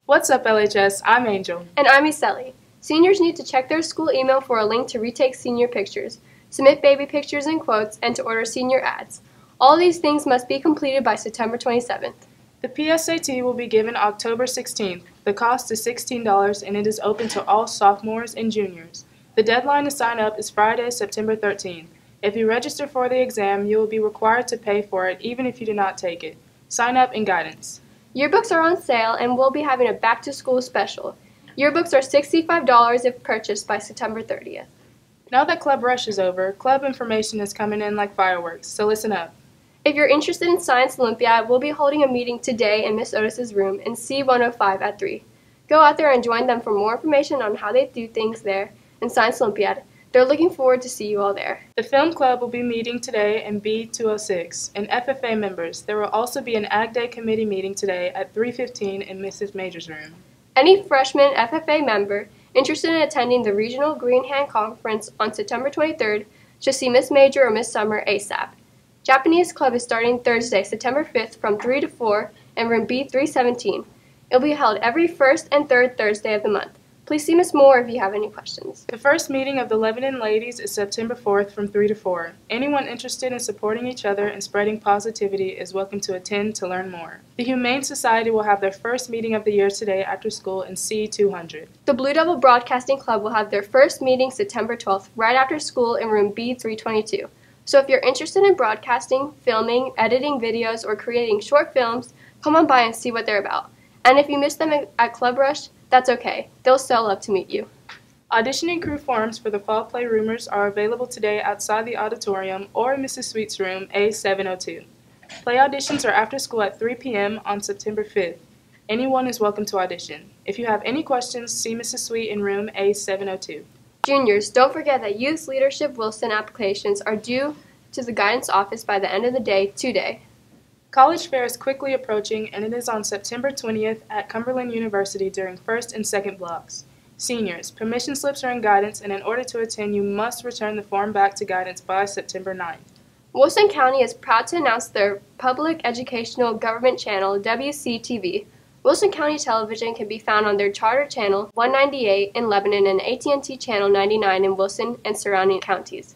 What's up, LHS? I'm Angel. And I'm Iseli. Seniors need to check their school email for a link to retake senior pictures, submit baby pictures and quotes, and to order senior ads. All these things must be completed by September 27th. The PSAT will be given October 16th. The cost is $16 and it is open to all sophomores and juniors. The deadline to sign up is Friday, September 13th. If you register for the exam, you will be required to pay for it even if you do not take it. Sign up and guidance. Yearbooks are on sale and we'll be having a back-to-school special. Yearbooks are $65 if purchased by September 30th. Now that Club Rush is over, club information is coming in like fireworks, so listen up. If you're interested in Science Olympiad, we'll be holding a meeting today in Miss Otis's room in C105 at 3. Go out there and join them for more information on how they do things there in Science Olympiad. They're looking forward to see you all there. The Film Club will be meeting today in B206. And FFA members, there will also be an Ag Day committee meeting today at 3:15 in Mrs. Major's room. Any freshman FFA member interested in attending the Regional Green Hand Conference on September 23rd should see Miss Major or Miss Summer ASAP. Japanese Club is starting Thursday, September 5th from 3 to 4 in room B317. It will be held every first and third Thursday of the month. Please see Miss Moore if you have any questions. The first meeting of the Lebanon ladies is September 4th from 3 to 4. Anyone interested in supporting each other and spreading positivity is welcome to attend to learn more. The Humane Society will have their first meeting of the year today after school in C200. The Blue Devil Broadcasting Club will have their first meeting September 12th right after school in room B322. So if you're interested in broadcasting, filming, editing videos, or creating short films, come on by and see what they're about. And if you miss them at Club Rush, that's okay. They'll still love to meet you. Auditioning crew forms for the Fall Play Rumors are available today outside the auditorium or in Mrs. Sweet's room A702. Play auditions are after school at 3 p.m. on September 5th. Anyone is welcome to audition. If you have any questions, see Mrs. Sweet in room A702. Juniors, don't forget that Youth Leadership Wilson applications are due to the guidance office by the end of the day today. College Fair is quickly approaching, and it is on September 20th at Cumberland University during first and second blocks. Seniors, permission slips are in guidance, and in order to attend, you must return the form back to guidance by September 9th. Wilson County is proud to announce their public educational government channel, WCTV. Wilson County Television can be found on their charter channel 198 in Lebanon and AT&T channel 99 in Wilson and surrounding counties.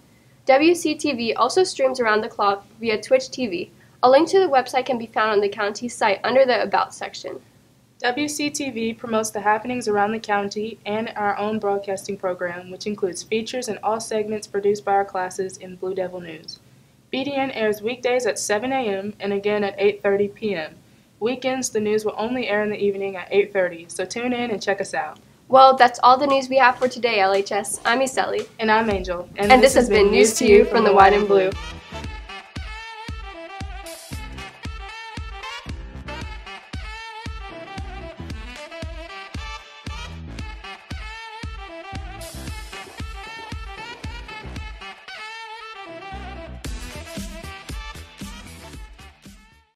WCTV also streams around the clock via Twitch TV. A link to the website can be found on the county's site under the About section. WCTV promotes the happenings around the county and our own broadcasting program, which includes features and all segments produced by our classes in Blue Devil News. BDN airs weekdays at 7 a.m. and again at 8:30 p.m. Weekends, the news will only air in the evening at 8:30, so tune in and check us out. Well, that's all the news we have for today, LHS. I'm Iseli. And I'm Angel. And this has been News to You from the White and Blue.